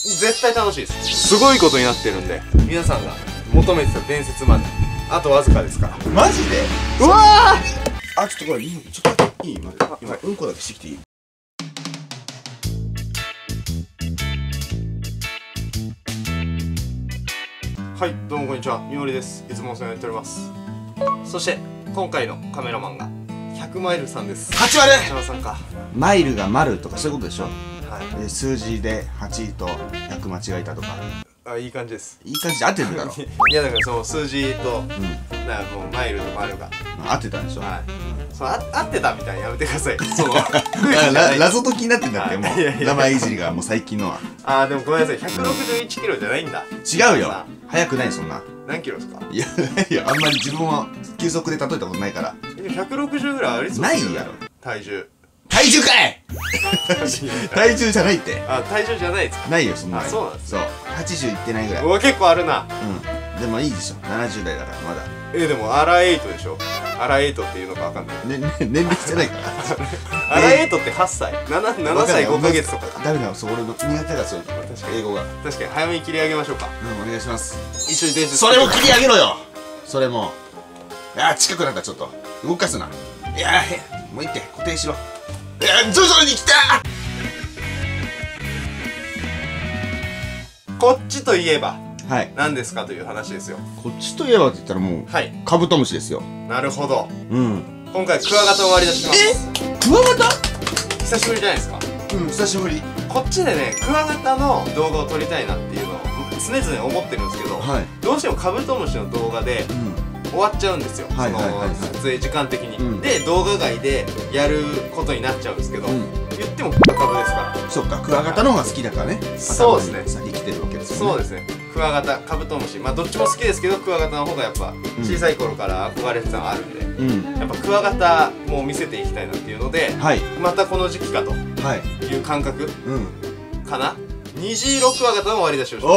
絶対楽しいです。すごいことになってるんで、皆さんが求めてた伝説まであとわずかですから。 マジで。 うわあ、ちょっとこれちょっといい？今うんこだけしてきていい？ はい、どうもこんにちは、みのりです。いつもお世話になっております。そして今回のカメラマンが100マイルさんです。 8割 100さんか。 マイルが丸とかそういうことでしょ。 はい、 数字で8と100間違えたとか。 あ、いい感じです。 いい感じで合ってるだろ。 いやだからその数字と、だからもうマイルと丸が合ってたんでしょ。 はい、そう合ってたみたいにやめてください。その謎解きになってんだって。もう名前いじりがもう最近のは。 あーでもごめんなさい、161キロじゃないんだ。 違うよ、速くないそんな。 何キロですか？ いやあんまり自分は急速で例えたことないから。 160ぐらいありそうないやろ。 体重かい体重じゃないって。 あ、体重じゃないですか？ ないよそんな。 そうなんです。 そう80いってないぐらい。 うわ、結構あるな。 でもいいでしょ、70代だからまだ。 でもアラエイトでしょ。アラエイトっていうのかわかんない。 年齢してないからアラエイトって8歳7歳5ヶ月とかか。 ダメだよ、そう俺の苦手だ。そういうの確か英語が。 確かに早めに切り上げましょうか。 お願いします。 一緒に伝説。 それも切り上げろよ。それも近くなった。ちょっと動かすな。いやもういって固定しろ。徐々に来た。 こっちといえば何ですかという話ですよ。 こっちといえばって言ったらもうカブトムシですよ。 なるほど。今回クワガタを割り出します。 クワガタ久しぶりじゃないですか。 久しぶり。 こっちでね、クワガタの動画を撮りたいなっていうのを常々思ってるんですけど、どうしてもカブトムシの動画で終わっちゃうんですよ、その撮影時間的に。で動画外でやることになっちゃうんですけど、言ってもクワガタですから。 そっか、クワガタの方が好きだからね。 そうですね、 生きてるわけですよね。 そうですね、クワガタ、カブトムシ、まあどっちも好きですけど、クワガタの方がやっぱ小さい頃から憧れてたのがあるんで、やっぱクワガタも見せていきたいなっていうので、またこの時期かという感覚かな。虹色クワガタの割り出しをします。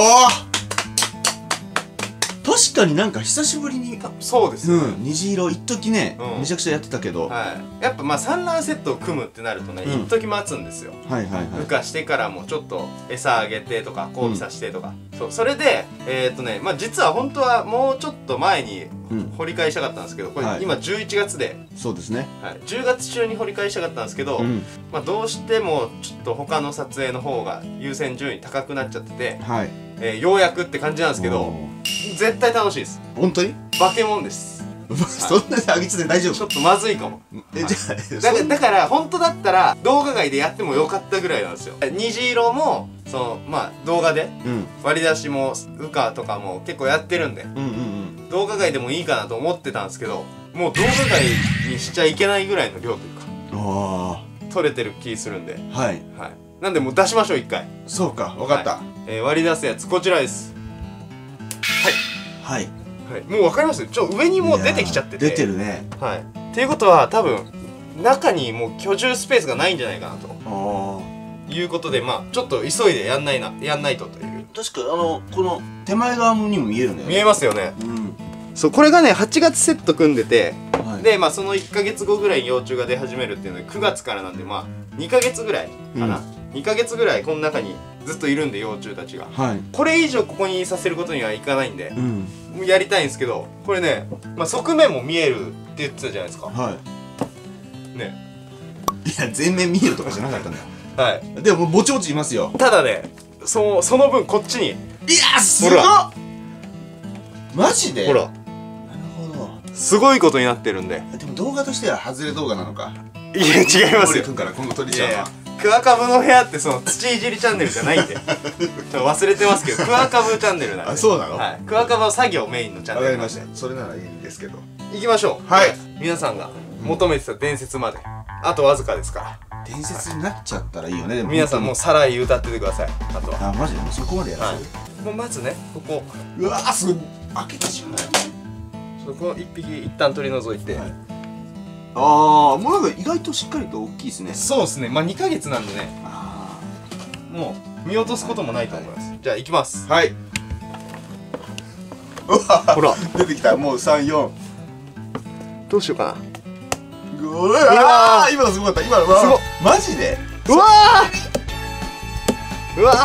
確かになんか久しぶりに。 そうです、 虹色一時ねめちゃくちゃやってたけど、 やっぱまあ産卵セットを組むってなるとね、一時待つんですよ。孵化してからもちょっと餌あげてとか交尾させてとか、それでまあ実は本当はもうちょっと前に掘り返したかったんですけど、これ今11月で、 そうですね、 10月中に掘り返したかったんですけど、まあどうしてもちょっと他の撮影の方が優先順位高くなっちゃってて、ようやくって感じなんですけど、絶対楽しいです。 本当に化け物です。 そんなにあげつで大丈夫？ ちょっとまずいかも。だから本当だったら動画外でやってもよかったぐらいなんですよ。虹色もそのまあ動画で割り出しも羽化とかも結構やってるんで、動画外でもいいかなと思ってたんですけど、もう動画外にしちゃいけないぐらいの量というか取れてる気するんで、なんでもう出しましょう一回。 そうか、分かった。 割り出すやつこちらです。もう分かります？上にもう出てきちゃってて。 出てるね。 っていうことは多分中にもう居住スペースがないんじゃないかなということで、まあちょっと急いでやんないとという。 確かこの手前側にも見えるね。 見えますよね。そう、これがね8月セット組んでて、でまあその1ヶ月後ぐらいに幼虫が出始めるっていうので9月からなんで、まあ2ヶ月ぐらいかな。2ヶ月ぐらいこの中にずっといるんで、幼虫たちが。これ以上ここにさせることにはいかないんで、やりたいんですけど、これね、まあ側面も見えるって言ってたじゃないですか。ね。 いや、全面見えるとかじゃなかったんだよ。でもぼちぼちいますよ。 ただね、その分こっちに。いや、すごっ。マジで？ほら。なるほど。 すごいことになってるんで。 でも動画としては外れ動画なのか。 いや、違いますよ。 君から今後撮りちゃうわ。 クワカブの部屋ってその土いじりチャンネルじゃないんで。ちょっと忘れてますけど、クワカブチャンネルなんで。 あ、そうなの？ クワカブは作業メインのチャンネル。 わかりました。それならいいんですけど。 行きましょう。皆さんが求めてた伝説まであとわずかですから。 伝説になっちゃったらいいよね。 皆さんもうサライ歌っててください。あとは。 あ、マジでそこまでやらせる。 もうまずね、ここ。 うわー、すごい。開けてしまう。 この一匹一旦取り除いて。 ああ、もうなんか意外としっかりと大きいですね。 そうですね。まあ2ヶ月なんでね。もう見落とすこともないと思います。じゃあ行きます。 はい。うわ、ほら出てきた。もう3、4。 どうしようかな。 うわー、今のすごかった。今のすごい。マジで？ うわー。 うわ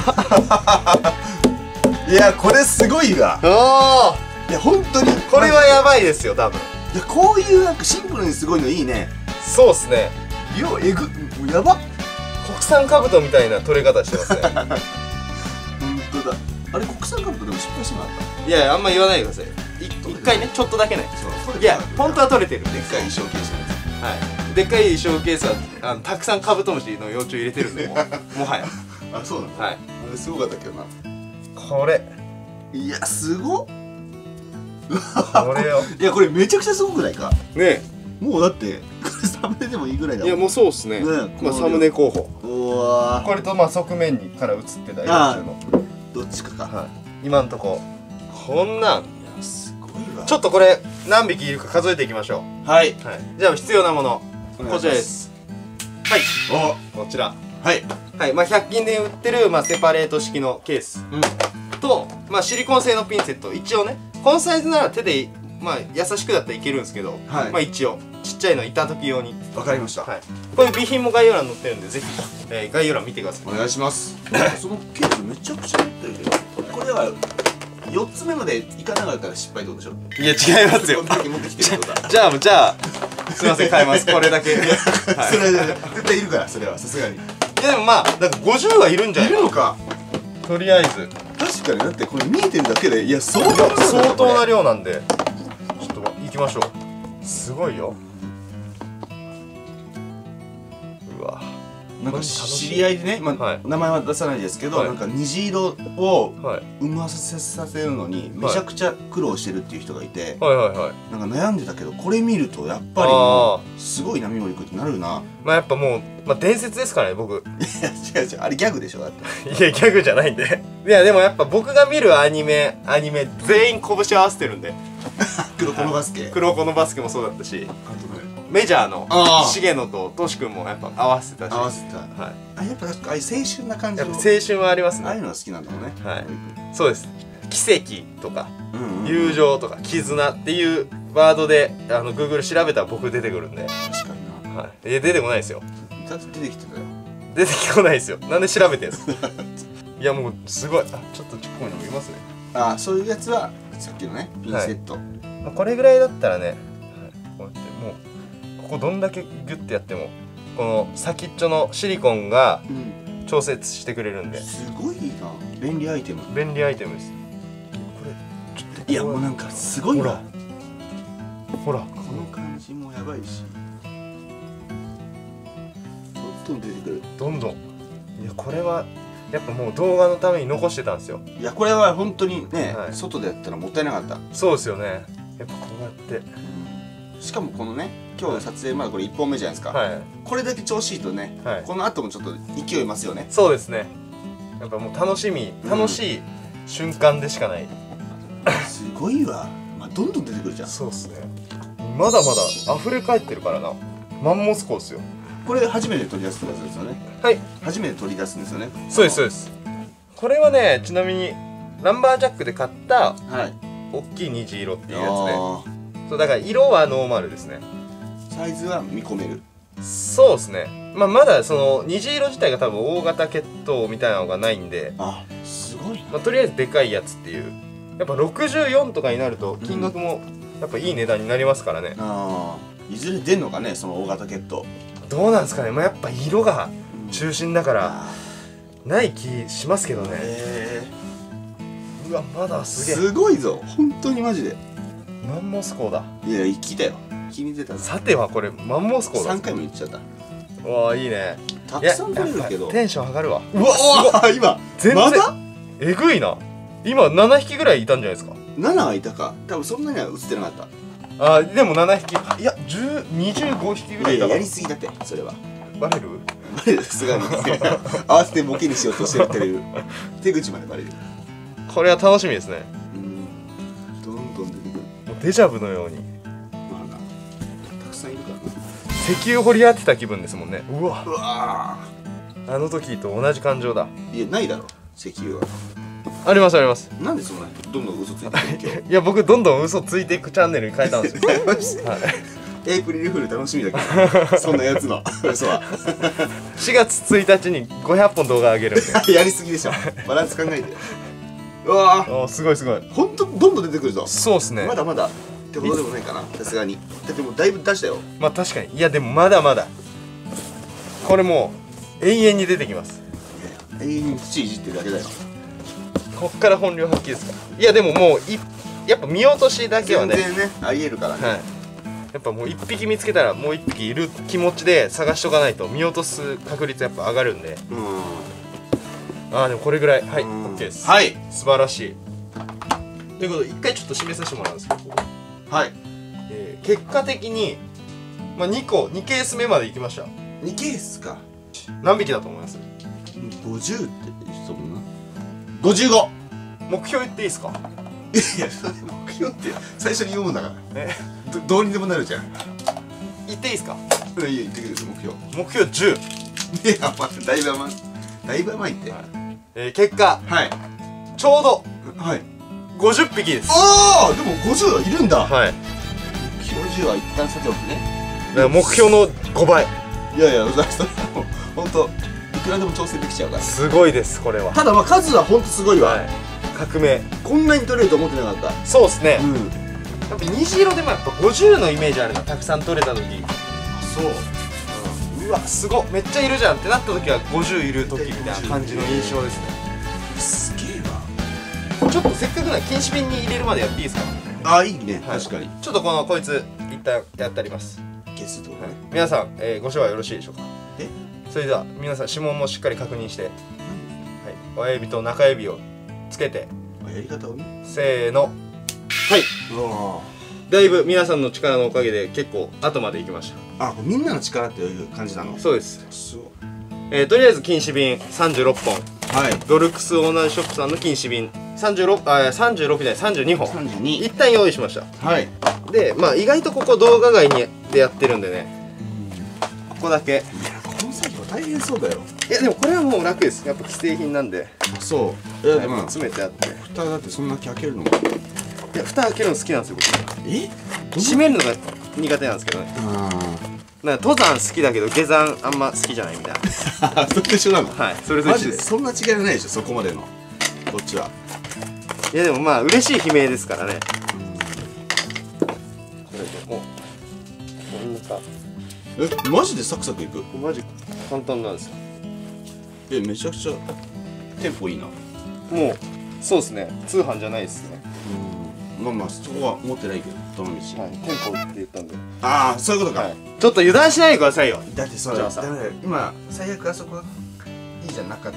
いやこれすごいわ。 おいや本当にこれはやばいですよ多分。 いやこういうなんかシンプルにすごいのいいね。 そうっすね。 やばっ。 国産カブトみたいな取れ方してますね。 本当だ。あれ国産カブトでも失敗してなかった。 いやいやあんま言わないでください。一回ねちょっとだけね。いや本当は取れてる。 でっかい衣装ケースのやはい。でっかい衣装ケースはたくさんカブトムシの幼虫入れてるんでもはや。 つ。あそうなんだ。 はい。 あれすごかったけどな。 これいやすごっ。 これよ。 いやこれめちゃくちゃすごくないか。 ねもうだってこれサムネでもいいぐらいだもん。 いやもうそうっすね。まあサムネ候補。 うわこれとまあ側面にから映ってたあ幼虫の。 どっちかか。 はい。今んとここんなん。 いやすごいわ。 ちょっとこれ何匹いるか数えていきましょう。 はい。 はい。じゃあ必要なものお願いしますこちらです。はい。こちら。 はい。 はい。まあ100均で売ってるまあセパレート式のケースとまあシリコン製のピンセット。一応ねこのサイズなら手でまあ優しくだったらいけるんですけど、 はい、 まあ一応ちっちゃいのいた時用に。 わかりました。 はい。こういう備品も概要欄に載ってるんでぜひ、概要欄見てください。 お願いします。そのケースめちゃくちゃ持ってるけど、これは4つ目までいかなかったら失敗ってことでしょ。 いや違いますよ。 これだけ持ってきてるってことだ。 じゃあすいません買います。これだけ。はい、 それ絶対いるからそれはさすがに。いいやでもまあだから50はいるんじゃないるのか。 とりあえず確かにだってこれ見えてるだけでいや相当な量なんでちょっと行きましょう。すごいよ。うわなんか知り合いでね、まあはい、 名前は出さないですけど、 はい、 なんか虹色をはい生まさせるのにめちゃくちゃ苦労してるっていう人がいて、 はいはいはい、 なんか悩んでたけどこれ見るとやっぱりもうすごい波森君ってなるな。 まあやっぱもう、まあ、伝説ですからね僕。 いや違う違うあれギャグでしょだって。 いやギャグじゃないんで。いやでもやっぱ僕が見るアニメ全員拳合わせてるんで。 黒子のバスケ、 黒子のバスケもそうだったし、メジャーの重野とトシ君もやっぱ合わせてたし。合わせてた。はい。あやっぱああいう青春な感じの。やっぱ青春はありますね。ああいうのが好きなんだろうね。はい。そうです。奇跡とか友情とか絆っていうワードでGoogle 調べたら僕出てくるんで。確かにな。はい。出てこないですよ。だって出てきてたよ。出てこないですよ。なんで調べてんすか。いやもうすごい。あちょっとちっこいの見ますね。あそういうやつはさっきのねピンセット。これぐらいだったらね、こうやってもうここどんだけギュッてやってもこの先っちょのシリコンが調節してくれるんで、すごいな。便利アイテムです。これちょっといやもうなんかすごいな。ほらこの感じもやばいしどんどん出てくる。どんどん。いやこれはやっぱもう動画のために残してたんですよ。いやこれは本当にね、外でやったらもったいなかった。そうですよね。やっぱこうやって、しかもこのね今日の撮影まだこれ1本目じゃないですか。これだけ調子いいとね、この後もちょっと勢いますよね。そうですね。やっぱもう楽しい瞬間でしかない。すごいわ。まあどんどん出てくるじゃん。そうですね。まだまだ溢れ返ってるからな。マンモス校ですよ。これ初めて取り出すやつですよね。はい。初めて取り出すんですよね。そうですそうです。これはねちなみにランバージャックで買った大きい虹色っていうやつで、そうだから色はノーマルですね。サイズは見込める。そうですね。まあまだその虹色自体が多分大型血統みたいなのがないんで、あすごい。まあとりあえずでかいやつっていう。やっぱ64とかになると金額もやっぱいい値段になりますからね。ああいずれ出んのかねその大型血統。どうなんですかね。まあやっぱ色が中心だからない気しますけどね。うわまだすげえすごいぞ本当にマジで。マンモス校だ。いや生きたよ。気に出た。さてはこれマンモス校だ。3回も言っちゃった。うわいいね。たくさん取れるけどテンション上がるわ。うわすごい。今全然えぐいな。今7匹ぐらいいたんじゃないですか。7はいたか。多分そんなには映ってなかった。あでも7匹いや25匹ぐらいいた。やりすぎだってそれは。バレる？バレる。さすがに合わせてボケにしようとしてるっていう手口までバレる。これは楽しみですね。どんどん出てくる。もうデジャブのように。まあなたくさんいるからな。石油掘り当てた気分ですもんね。うわあの時と同じ感情だ。いやないだろ石油は。ありますあります。なんでそんなどんどん嘘ついていくの？いや僕どんどん嘘ついていくチャンネルに変えたんですよ。 エイプリルフール楽しみだけどそんなやつの嘘は 4月1日に500本動画上げるんでやりすぎでしょ。バランス考えて。うわー、 すごいすごい。 ほんとどんどん出てくるぞ。 そうっすね。 まだまだってことでもないかな、さすがに。だってもうだいぶ出したよ。 まあ確かに。いやでもまだまだこれもう永遠に出てきます。 永遠に土いじってるだけだよ。 こっから本領発揮ですか。いやでももうやっぱ見落としだけはね全然ねありえるからね。 はい、やっぱもう1匹見つけたらもう1匹いる気持ちで探しとかないと見落とす確率やっぱ上がるんで。でもこれぐらい。はい、 OK です。 はい、 素晴らしい。ということで一回ちょっと締めさせてもらうんですけど、 はい、 結果的に、まあ、2ケース目まで行きました。 2ケースか。 何匹だと思います？ 50って言ってたもんな。55。 目標言っていいですか？ いや、それ目標って最初に言うもんだから。どうにでもなるじゃん。 言っていいですか？ いや、言ってくるです目標。 目標10。 いや、だいぶ甘い。だいぶ甘いって。 結果、 はい。 ちょうどはい 50匹です。 ああ、でも50はいるんだ。 はい。 50は一旦さておくね。 だから目標の5倍。 いやいや、それはほんといくらでも調整できちゃうから。 すごいです、これは。 ただまあ数はほんとすごいわ。 革命。 こんなに取れると思ってなかった。 そうですね。やっぱ虹色でもやっぱ50のイメージあるな、たくさん取れた時。 そう。 うわ、すごっ、めっちゃいるじゃんってなった時は50いる時みたいな感じの印象ですね。 すげえわ。 ちょっとせっかくなら禁止瓶に入れるまでやっていいですか？ あ、いいね、確かに。 ちょっとこいつ一旦やってあります。 ゲストね。 皆さん、ご唱和よろしいでしょうか？それでは皆さん指紋もしっかり確認して、はい、親指と中指をつけて、 やり方をね。 せーの。はい。だいぶ皆さんの力のおかげで結構後まで行きました。 あ、みんなの力っていう感じなの？ そうです。 すごい。 とりあえず禁止瓶36本。 はい。 ドルクスオーナーショップさんの禁止瓶36じゃない32本。 32。 一旦用意しました。 はい。 で、まあ意外とここ動画外でやってるんでね。ここだけ。 いや、この作業大変そうだよ。 いやでもこれはもう楽です。やっぱ既製品なんで。 そう。いやでも詰めてあって。 蓋だってそんな開けるの？ いや、蓋開けるの好きなんですよ僕。閉めるのが苦手なんですけどね。なんか登山好きだけど下山あんま好きじゃないみたいな。 それと一緒なの？ はい、それと一緒です。 そんな違いはないでしょ、そこまでの。こっちは。 いやでもまあ嬉しい悲鳴ですからね。これでもうこんなか。 マジでサクサクいく？ マジ簡単なんですよ。 めちゃくちゃテンポいいな。 もうそうですね、通販じゃないですね。 まあまあそこは思ってないけど、どの道。 はい、テンポって言ったんで。 ああ、そういうことか。 ちょっと油断しないでくださいよ。 だってそれダメだよ。今最悪あそこいいじゃん、なかった。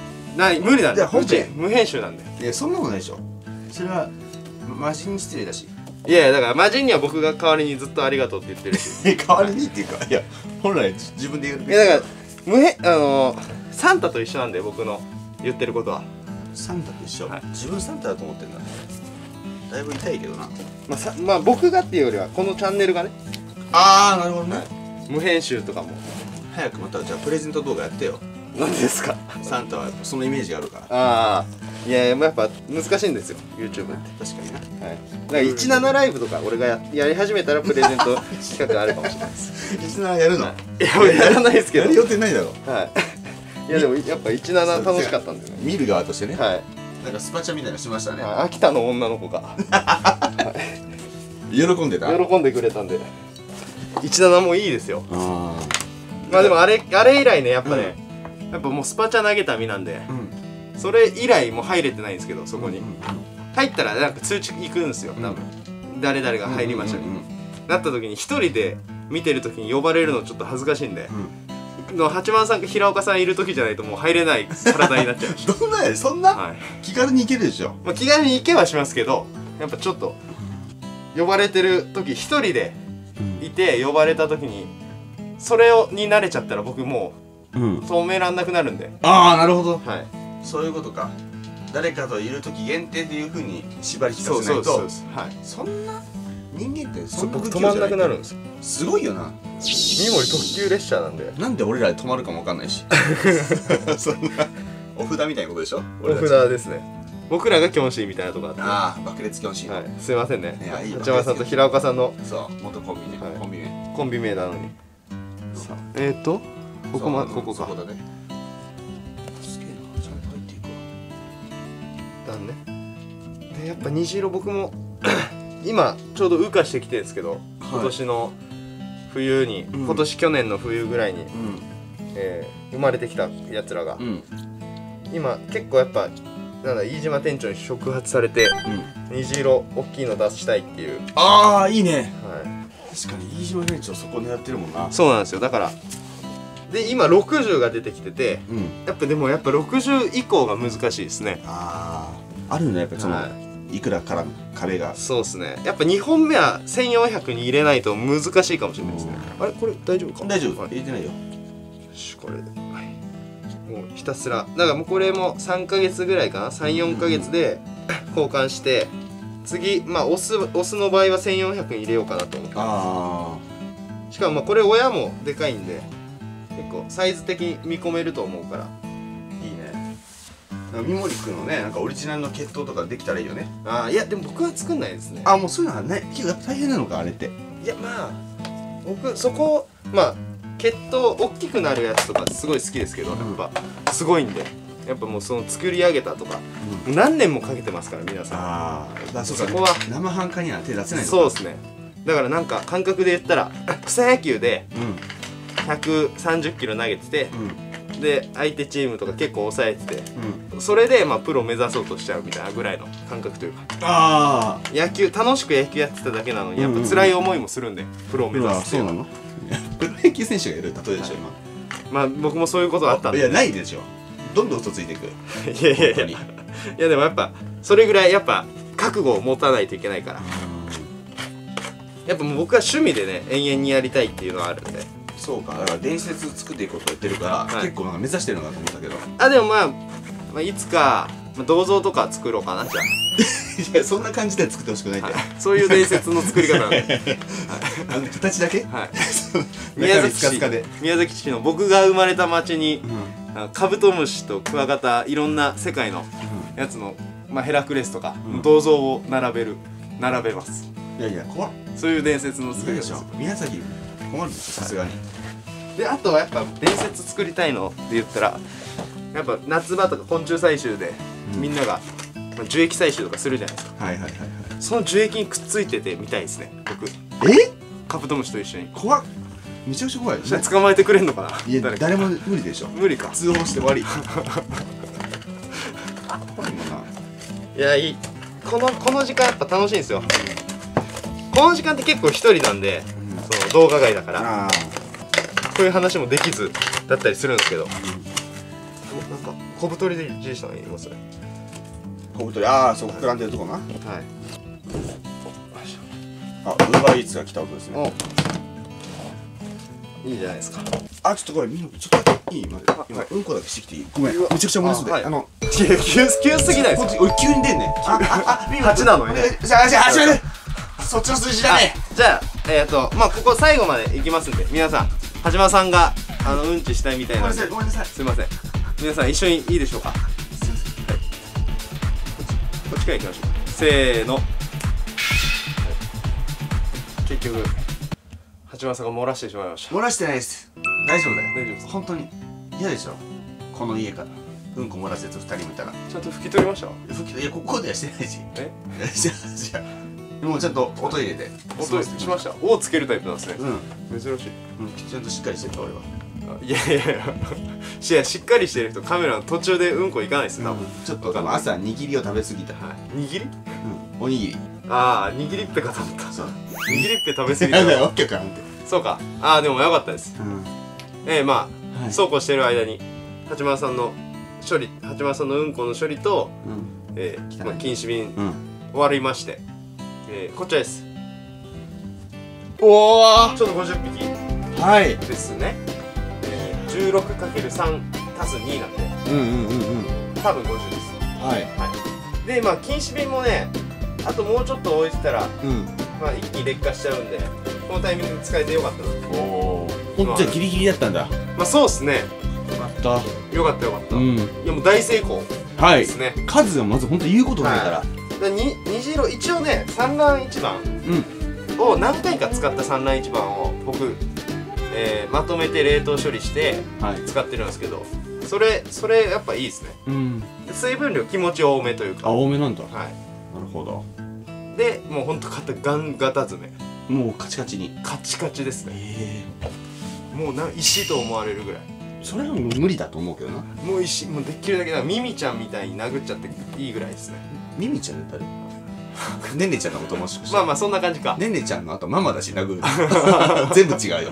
無理なんで。 本編無編集なんで。 いや、そんなことないでしょ。それはマジに失礼だし。 いやいや、だからマジには僕が代わりにずっとありがとうって言ってるし。 代わりにっていうか、いや本来自分で言うべき。 いやだからサンタと一緒なんで、僕の言ってることは。 サンタと一緒。自分サンタだと思ってんだ。だいぶ痛いけどな。 まあ僕がっていうよりはこのチャンネルがね。 ああ、なるほどね。 無編集とかも。 早くまたじゃあプレゼント動画やってよ。 何ですか？ サンタはやっぱそのイメージがあるから。 ああ、いややっぱ難しいんですよ YouTube って。 確かにな。 はい。だから17ライブとか俺がやり始めたらプレゼント企画があるかもしれないです。 17やるの？ いや、やらないですけど。 やる予定ないだろ。 はい。いやでもやっぱ17楽しかったんでね。 見る側としてね。 はい。 なんかスパチャみたいなのしましたね。 秋田の女の子が喜んでた。 喜んでくれたんで、17もいいですよ。 まあでもあれ以来ね、やっぱね、やっぱもうスパチャ投げた身なんで、それ以来もう入れてないんですけど、そこに入ったらなんか通知行くんですよ、多分。誰々が入りましたね。なった時に一人で見てる時に呼ばれるのちょっと恥ずかしいんで、八幡さんか平岡さんいる時じゃないともう入れない体になっちゃいました。 どんなや、そんな気軽に行けるでしょ。 まあ気軽に行けはしますけど、やっぱちょっと呼ばれてる時一人でいて呼ばれた時にそれに慣れちゃったら僕もう止めらんなくなるんで。 ああ、なるほど。 はい、 そういうことか。誰かといる時限定っていう風に縛りきさせないと。そんな人間ってそんな僕止まんなくなるんですよ。 すごいよな。 三森特急列車なんで。 なんで俺らで止まるかもわかんないし。そんなお札みたいなことでしょ。 お札ですね。 僕らがキョンシーみたいなとこあって、 ああ爆裂キョンシー、 はい、すいませんね。 いい八幡さんと平岡さんのそう元コンビね、 コンビ名なのに。さあここか。 そこだね。すげえな、ちゃんと入っていくわ。 だね。でやっぱ虹色僕も今ちょうど羽化してきてるんですけど、今年の冬に、去年の冬ぐらいに、生まれてきたやつらが、今結構やっぱなんだ飯島店長に触発されて、虹色大きいの出したいっていう。 ああいいね。 はい。 確かに飯島店長そこ狙ってるもんな。 そうなんですよ。だからで今60が出てきてて、やっぱ60以降が難しいですね。 あるねやっぱその、いくらから壁が。 そうですね。やっぱ2本目は1400に入れないと難しいかもしれないですね。あれこれ大丈夫か。 大丈夫、入れてないよ。よしこれで、もうひたすらだからもうこれも3ヶ月ぐらいかな、34ヶ月で交換して、次まあオスの場合は1400に入れようかなと思ってます。しかもまあこれ親もでかいんで結構サイズ的に見込めると思うからいいね。三森くんのねなんかオリジナルの血統とかできたらいいよね。 いやでも僕は作んないですね。 もうそういうのはね結構大変なのかあれって。 いやまあ僕そこまあ血統大きくなるやつとかすごい好きですけど、やっぱすごいんでやっぱもうその作り上げたとか、何年もかけてますから皆さん。そこは生半可には手出せないのか。 そうですね。だからなんか感覚で言ったら草野球で130キロ投げてて、で相手チームとか結構抑えてて、それでまあプロ目指そうとしちゃうみたいなぐらいの感覚というか、楽しく野球やってただけなのにやっぱ辛い思いもするんでプロを目指すっていうのは。 プロ野球選手がいる例えでしょ今。 まあ僕もそういうことあったんで。 いやないでしょ。どんどん嘘ついていく。 いやでもやっぱそれぐらいやっぱ覚悟を持たないといけないから、やっぱもう僕は趣味でね永遠にやりたいっていうのはあるんで。 そうか、だから伝説作っていこうと言ってるから、結構なんか目指してるのかと思ったけど。 でもまあいつか銅像とか作ろうかな。じゃあいやそんな感じで作ってほしくないって、 そういう伝説の作り方なんで形だけ。 宮崎市の僕が生まれた町にカブトムシとクワガタいろんな世界のやつのヘラクレスとか銅像を並べます。 いやいや怖っ。 そういう伝説の作り方です。 宮崎困るでしょさすがに。 であとはやっぱ伝説作りたいのって言ったらやっぱ夏場とか昆虫採集でみんなが樹液採集とかするじゃないですか。その樹液にくっついててみたいですね僕。カブトムシと一緒に。 怖っ。めちゃくちゃ怖い。 捕まえてくれんのかな。 いや誰も無理でしょ。 無理か。 通報して終わり。 いやいい。この時間やっぱ楽しいんですよ。この時間って結構一人なんで、その動画外だからこういう話もできずだったりするんですけど、なんか小太りでじいさんいますね。 小太り、そう膨らんでるとこな。ウーバーイーツが来た音ですね。 いいじゃないですか。 ちょっとこれちょっといい？今うんこだけしてきていい？ごめん、めちゃくちゃ漏れそうで。 急すぎないですか？ 急に出んね。 8なのにね。 じゃあそっちの数字だね。 じゃあまあここ最後までいきますんで、皆さんはじまさんがうんちしたいみたいなんで、 ごめんなさい。 すいません。皆さん一緒にいいでしょうか。こっちから行きましょう。せーの。結局はじまさんが漏らしてしまいました。 漏らしてないです。大丈夫だよ。 大丈夫です。 本当に嫌でしょこの家からうんこ漏らすやつ2人もいたら。 ちゃんと拭き取りました？ いやここではしてないし。じゃあもうちゃんと音入れて。 音しました。をつけるタイプなんですね。珍しい。 ちゃんとしっかりしてるか俺は。 いやしっかりしてる人カメラの途中でうんこ行かないですよ多分。 ちょっと多分朝握りを食べ過ぎた。 握り？ おにぎり。 握りっぺかと思った。握りっぺ食べ過ぎた。 なんだよ、オッケーかんって。 そうか。でもよかったです。まあそうこうしてる間に八幡さんのうんこの処理と禁止瓶終わりまして、こちらです。 おお、 ちょっと50匹ですね。16×3 足す2なんで多分50です。でまあ禁止瓶もねあともうちょっと置いてたらまあ一気に劣化しちゃうんで、このタイミングで使えてよかったな。 ほんとギリギリだったんだ。 まあそうっすね。 よかった。 よかった。いやもう大成功。 ですね。 数がまず本当言うことないから。 虹色一応ね、産卵一番を何回か使った産卵一番を僕まとめて冷凍処理して使ってるんですけど、それやっぱいいですね。水分量気持ち多めというか。 多めなんだ。 はい、 なるほど。 でもうほんとガン型詰め、 もうカチカチにカチカチですね。もう石と思われるぐらい。 それはもう無理だと思うけどな。 もうできるだけミミちゃんみたいに殴っちゃっていいぐらいですね。 ミミちゃんって誰？ねんねちゃんのこともしかして。 まあまあそんな感じか。 ねんねちゃんのあとママだし殴る全部違うよ。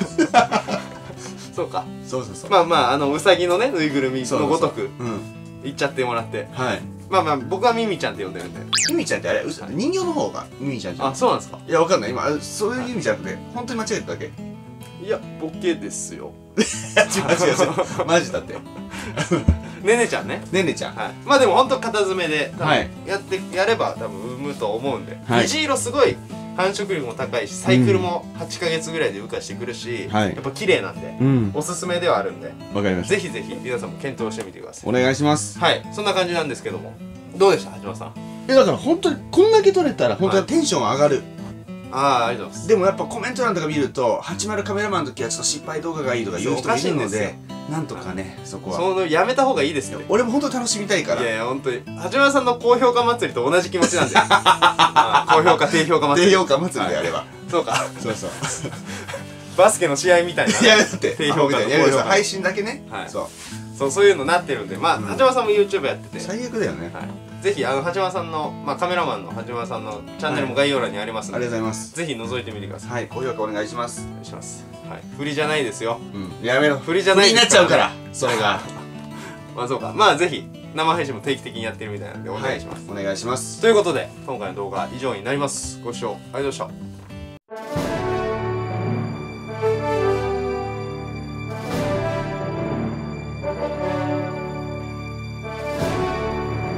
そうか。 そうそうそう。 まあまあウサギのねぬいぐるみのごとく言っちゃってもらって、 はい。 まあまあ僕はミミちゃんって呼んでるんで。 ミミちゃんってあれ人形の方がミミちゃんじゃん。 あ、そうなんですか。 いやわかんない、今そういう意味じゃなくて本当に間違えただけ。 いやボケですよ。 違うマジだって。 ねねちゃんね。 ねねちゃん。 はい。まあでも本当型詰めでやれば多分産むと思うんで。虹色すごい繁殖力も高いし、サイクルも8ヶ月ぐらいで羽化してくるし、やっぱ綺麗なんでおすすめではあるんで。 わかりました。 ぜひぜひ皆さんも検討してみてください。 お願いします。 はい。そんな感じなんですけども、どうでした橋本さん。 だから本当にこんだけ取れたら本当にテンション上がる。 ありがとうございます。 でもやっぱコメント欄とか見ると80カメラマンの時はちょっと失敗動画がいいとか言う人がいるので、なんとかねそこはやめた方がいいですね。 俺も本当に楽しみたいから。 いやいや本当に橋村さんの高評価祭りと同じ気持ちなんで。高評価低評価祭り。 低評価祭りであれば。 そうか。 そうそう。 バスケの試合みたいな。 いやだって低評価と高評価配信だけね。 そういうのなってるんで、まあ橋村さんも YouTube やってて最悪だよね。 ぜひ橋村さんのカメラマンの橋村さんのチャンネルも概要欄にありますので、 ありがとうございます。 ぜひ覗いてみてください。 はい、高評価お願いします。 お願いします。はい、振りじゃないですよ。 やめろ。 振りじゃないになっちゃうから。それが。 まあそうか。まあぜひ生配信も定期的にやってるみたいなんでお願いします。 お願いします。 ということで今回の動画は以上になります。ご視聴ありがとうございました。